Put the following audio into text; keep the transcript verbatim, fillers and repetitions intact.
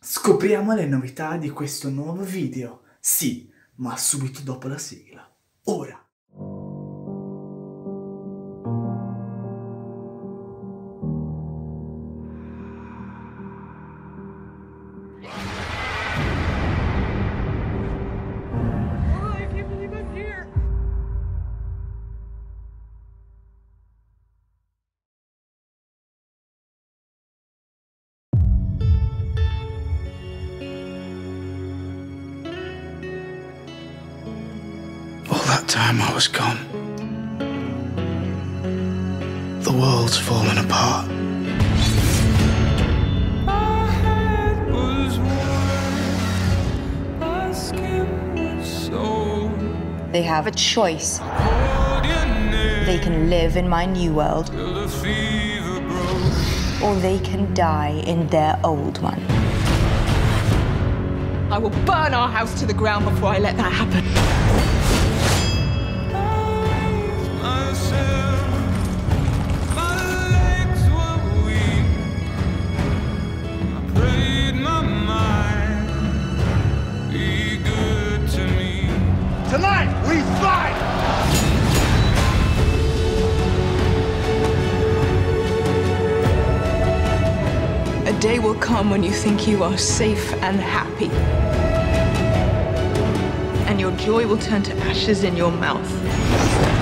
Scopriamo le novità di questo nuovo video. Sì, ma subito dopo la sigla. Ora! All that time I was gone. The world's fallen apart. My head was warm, my skin was sore. They have a choice. Called your name They can live in my new world, till the fever broke. or they can die in their old one. I will burn our house to the ground before I let that happen. Myself, my legs were weak. I prayed my mind, be good to me. Tonight, we fight! A day will come when you think you are safe and happy. And your joy will turn to ashes in your mouth.